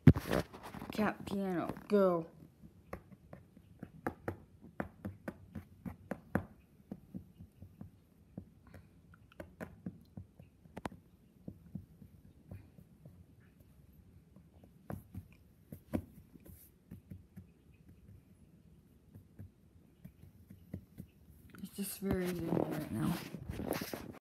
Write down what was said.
Cat piano, go. It's just very easy right now.